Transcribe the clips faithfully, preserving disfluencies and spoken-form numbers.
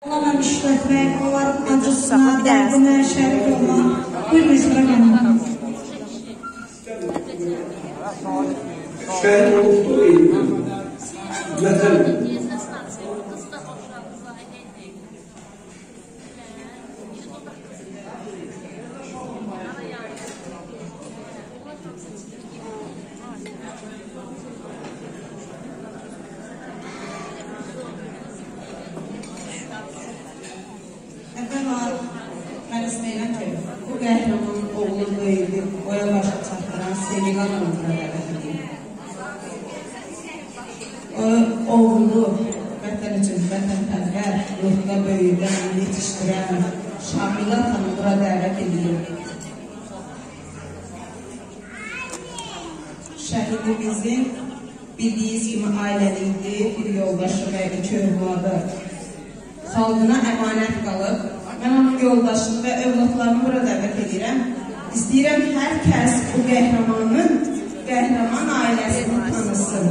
Onlarla işletmek, onların acısına, dərdinə şərik olmaq. Buyurun, İsra gəlin. Şəhid olubdur elmi, vətən. Mən istəyirəm ki, bu qəhrəmanın oğlu böyüdü, oya başa çatdıran Seviqan oğluna dəvət edeyim. O oğlu vətən üçün vətənpərvər, ruhda böyüdən, yetişdirən Şamila Tanrı'ya dəvət edeyim. Şəhidimizin bildiyiniz kimi ailəliydi, bir yoldaşı və iki övladı xalqına əmanət qalıb. Mən onun yoldaşını və övladlarını bura dəvət edirəm. İstəyirəm hər kəs bu qəhrəmanın, qəhrəman ailəsini tanısın.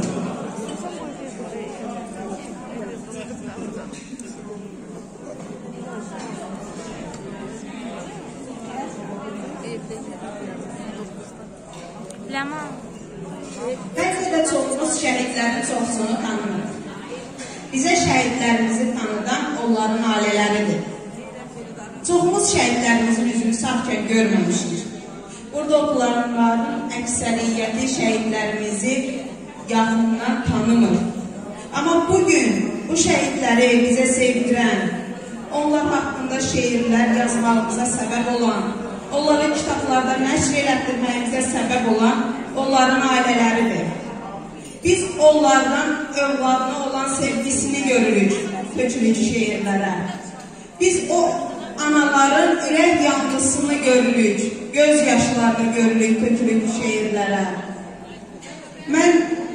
Bəlkə də çoxumuz şəhidlərin çoxsunu tanımır. Bizə şəhidlərimizi tanıdan onların ailələridir. Çoxumuz şəhidlərimizin üzünü sağkən görməmişdir. Burada oturanların əksəriyyəti şəhidlərimizi yaxından tanımır. Amma bugün bu şəhidləri bizə sevdirən, onlar haqqında şeirlər yazmağımıza səbəb olan, onları kitablarda nəşr elətdirməyimizə səbəb olan onların ailələridir. Biz onlardan övladına olan sevgisini görürük, tökülük şeirlərə. Biz o anaların ürək yanğısını görürük, göz yaşlarını görürük, tökülük şeirlərə. Mən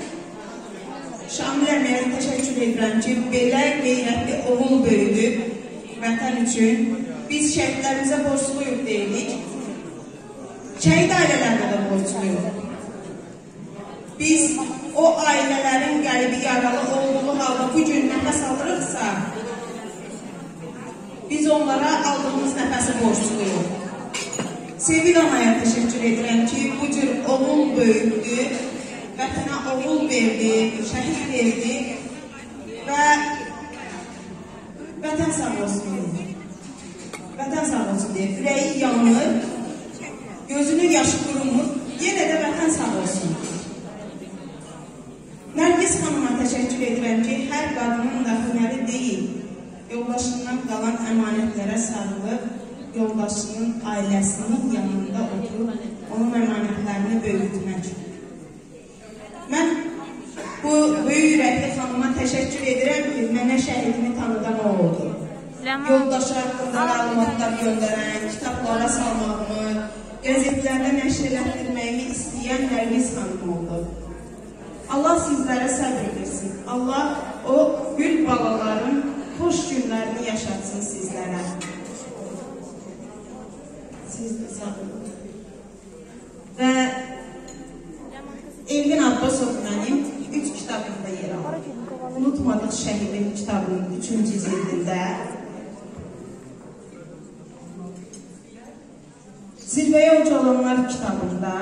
Şamil əməyə təşəkkür edirəm ki, belə qeyrətli oğul böyüdü vətən üçün. Biz şəhidlərimizə borçluyuq deyilik, şəhid ailələrdə də borçluyuq. Biz o ailələrin qəlbi yaralı olduğu halda bu gün nəfəs alırıqsa, biz onlara aldığımız nəfəsi borçluyuq. Sevil anaya təşəkkür edirəm ki, bu cür oğul böyüdü, vətənə oğul verdi, şəhid verdi və vətən sağ olsun deyir. Vətən sağ olsun deyir. Ürəyi yanır, gözünün yaşı qurumur, yenə də vətən sağ olsun. Nərgiz xanıma təşəkkür edirəm ki, hər qadının da hünəri deyil, yoldaşından qalan əmanətlərə sarılıb, yoldaşının ailəsinin yanında oturub, onun əmanətlərini böyütmək. Mən bu böyük ürəkli xanıma təşəkkür edirəm ki, mənə şəhidini tanıdan o oldu. Yoldaşı haqqında məlumatlar göndərən, kitablara salmağımı, qəzetlərdə nəşr elətdirməyimi istəyən Nərgiz xanım oldu. Allah sizlərə səbr edirsin. Allah o gül balaların xoş günlərini yaşatsın sizlərə. Siz də sağ olun. Və Elvin Abbasov mənim üç kitabımda yer alır. Unutmadıq şəhidin kitabının üçüncü cildində. Zirvəyə ucalanlar kitabında.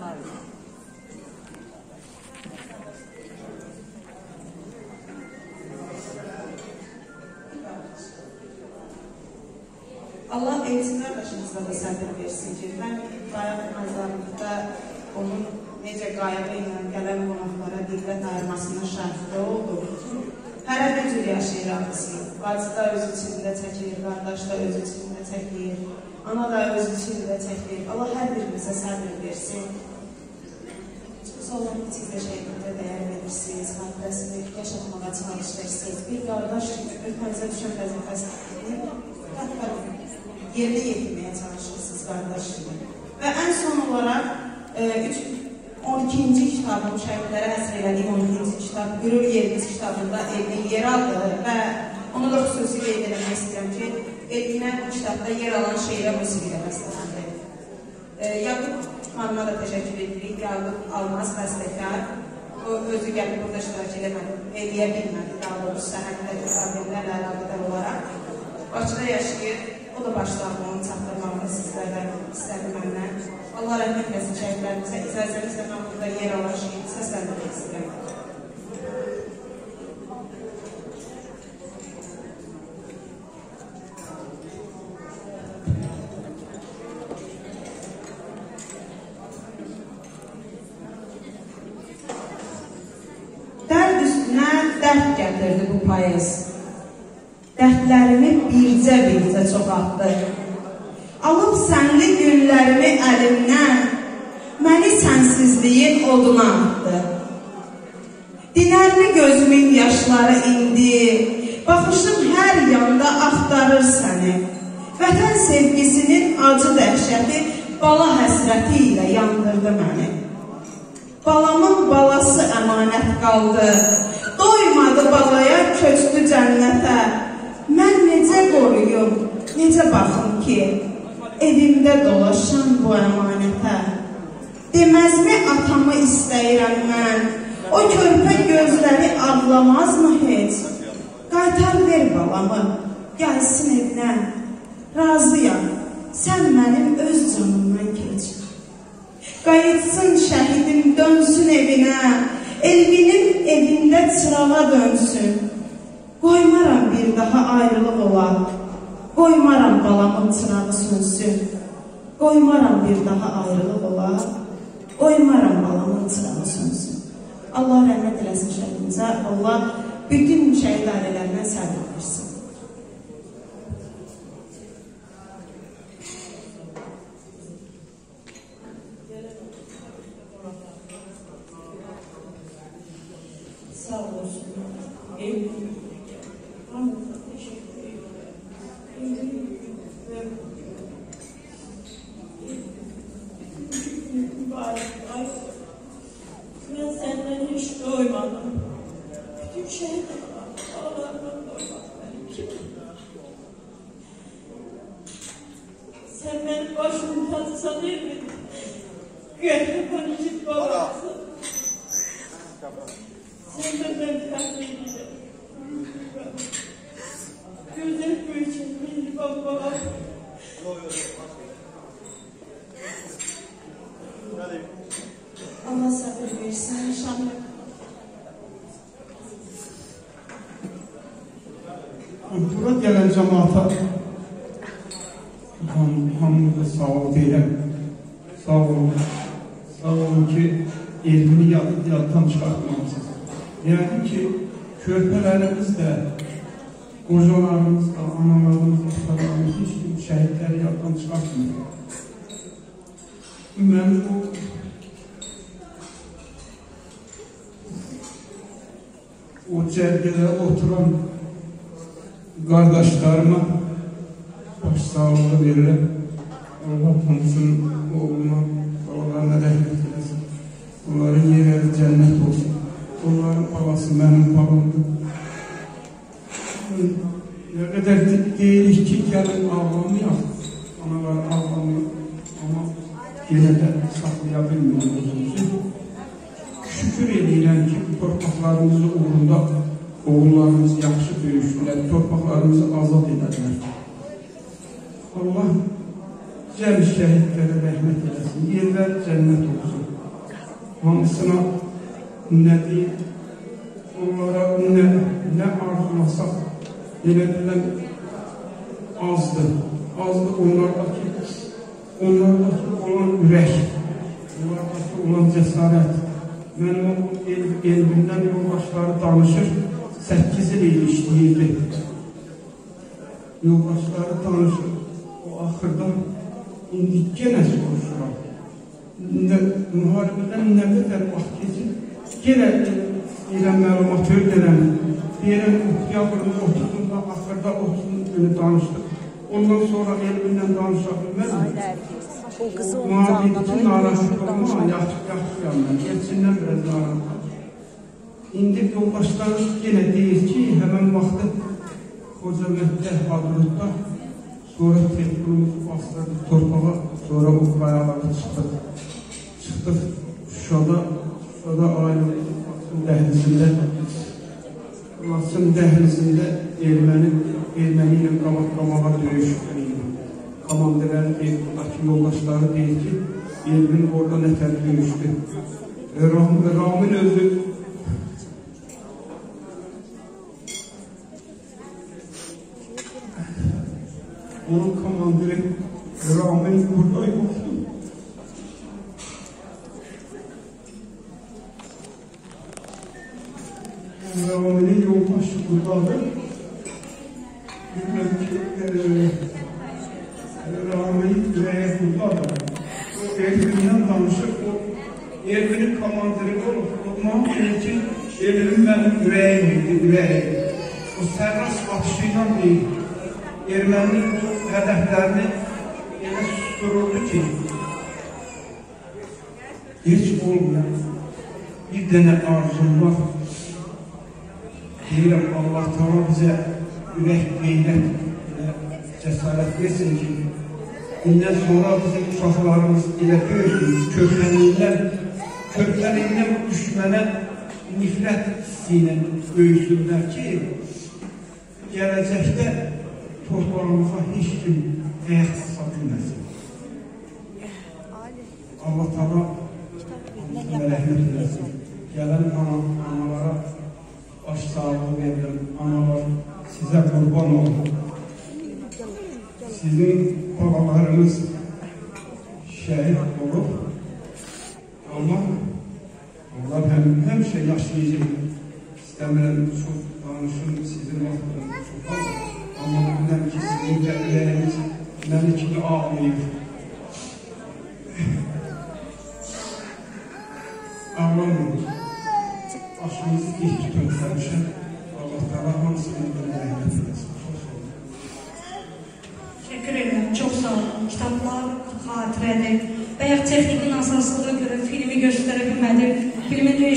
Allah Elçin qardaşımızda da səbir versin ki, mən qayaq məzarlıqda onun necə qayığı ilə gələn qonaqlara diqqət ayırmasına şərtdə oldu. Hərə bir cür yaşayır ağrısını. Bacı da öz içində çəkir, qardaş da öz içində çəkir, ana da öz içində çəkir. Allah hər birimizə səbir versin. Çox sağ olun ki, siz də şəhidimizə dəyər verirsiniz, xatirəsini yaşatmağa çalışırsınız. Bir qardaş kimi ülkəmizə düşən vəzifəsini yerdə yetirməyə çalışırsınız qardaş kimi. Və ən son olaraq on ikinci kitabım, şəhidlərə həsr elədiyim on ikinci kitab, Qürur Yerimiz kitabında Elvin yer aldı və onu da xüsusi qeyd eləmək istəyirəm ki, Elvinə bu kitabda yer alan şeirə musiqilə bəstələndir. Yaqub xanıma da təşəkkür edirik, Yaqub Almaz bəstəkar. O özü gəlib burada iştirak eləmədi, eləyə bilmədi, daha doğrusu səhətdə problemlərlə əlaqədar olaraq. Bakıda yaşayır. O da başlandı onu çatdırmaqda sizlərdən istədi məndən. Allah rəhmət eləsin şəhidlərimizə. İcazənizlə mən burada yer alaşayım. Səsləndirmək istəyirəm. Dərd üstünə dərd gətirdi bu payız. Dərdlərimi bircə-bircə çoxaltdı. Alıb sənli günlərimi əlimdən, məni sənsizliyin oduna atdı. Dinərmi gözümün yaşları indi, baxışım hər yanda axtarır səni. Vətən sevgisinin acı dəhşəti bala həsrəti ilə yandırdı məni. Balamın balası əmanət qaldı, doymadı balaya, köçdü cənnətə. Mən necə qoruyum, necə baxım ki, evimdə dolaşan bu əmanətə. Deməzmi atamı istəyirəm mən, o körpə gözləri ağlamazmı heç? Qaytar ver balamı, gəlsin evinə. Razıyam, sən mənim öz canımdan keç. Qayıtsın şəhidim, dönsün evinə, Elvinin evində çırağa dönsün. Qoymaram bir daha ayrılıq ola, qoymaram balamın çırağı sönsün. Qoymaram bir daha ayrılıq ola, qoymaram balamın çırağı sönsün. Allah rəhmət eləsin şəhidimizə, Allah bütün şəhid ailələrinə səbir versin. Sağ olsun. Evlilik. Hamıza teşekkür ederim. Mübarek ay. Ben senden hiç doymadım. Bütün şeyden ağlardan doymadım. Kim? Sen benim başımı tatsan değil mi? Gönlümün için babası. Sen de ben tatlı edeceğim. Güzel büyüyecek beni baba. Allah sabır versin inşallah. Bura gələn cəmaata hamıda sağ ol deyirəm. Sağ olun. Sağ olun ki, elmini yaddan çıxartmamışsınız. Yəni ki, körpələrimiz də, qocalarımız da, analarımız da, atalarımız heç kim şəhidləri yaddan çıxartmıyor. Mən o o cərgədə oturan qardaşlarıma baş sağlığı verirəm. Allah hamısının oğluna, babalarına rəhmət eləsin. Onların yerləri cənnət olsun. Onların balası mənim balamdır. Ne kadar deyirik ki, gəlin ağlamayaq. Analar ağlamıyor. Ama yine de saxlaya bilmiyor özümüzü. Şükür edirəm ki, torpaqlarımızı uğrunda oğullarımız yaxşı döyüşdülər, torpaqlarımızı azad edədilər. Allah cəmi şəhidlərə rəhmət eləsin, yerlər cənnət olsun. Hamısına nə deyim, onlara nə, nə arzulasaq, elə bilən azdır. Azdır onlardakı, onlardakı olan ürək, onlardakı olan cəsarət. Mənim o el, elbindən yoldaşları danışır, səkkiz il işləyirdi. Yoldaşları danışır, o axırda indi genə soruşuram. Müharibədən nə qədər vaxt keçir, genə elə məlumat öyrənəm. Deyirəm, oktyabrın otuzunda, axırda otuzuncu günü danışdıq. Ondan sonra elbindən danışa bilməzdim. Müharibədən narahat olma, yaxşı-yaxşıyam mən, geçindən biraz narahat. İndi yoldaşları yenə deyir ki, həmən vaxtı Xoca Məhdə Hadrutda, sonra telefonumuzu bastırdık torpağa, sonra bu qayaları çıxdıq. Çıxdıq Şuşada, Şuşada ayrılıq, Laçın dəhlizində, Laçın dəhlizində erməni erməni ilə qamaq-qamağa döyüşdü. Komandirlərin buradakı yoldaşları deyir ki, Elvin orada nətər döyüşdü. Ramin özü onun komandiri Ramin burada yoktu. Ramin'in yolbaşı buradadır. Bilmem ki Ramin yüreğe buradadır. O Elvin'den danışıp o Elvin'in komandiri olup olmam için Elvin benim yüreğimdi, yüreğim. O sərras atışıyla değil. Erməninin bu hədəflərini elə susturuldu ki, heç olmayan bir dənə arzum var. Deyirəm, Allah Teala bizə ürək, qeyrət, cəsarət versin ki, bundan sonra bizim uşaqlarımız elə böyüdür, köklənirlər, köklənirlər bu düşmənə nifrət hissi ilə böyüsünlər ki, gələcəkdə torpağımıza heç kim ayaq basa bilməsin. Allah Teala bizə rəhmət eləsin. Gələn analara baş sağlığı verirəm. Analar sizə qurban olun. Sizin babalarınız şəhid olub. Amma onlar həmişə yaşayacaq. İstəmirəm, çox danışım sizin vaxtınız çox az. Amma bilməm ki, sizin ürəyiniz məni kimi ağlayır. Ağlamayın. Başınızı dik tutun həmişə. Allah Teala hamısını rəhmət eləsin. Çox sağ olun. Teşekkür ederim. Çok sağ olun. Kitaplar xatirədir. Bayaq texnikin asaslığına görə filmi göstərə bilmədim. Filmin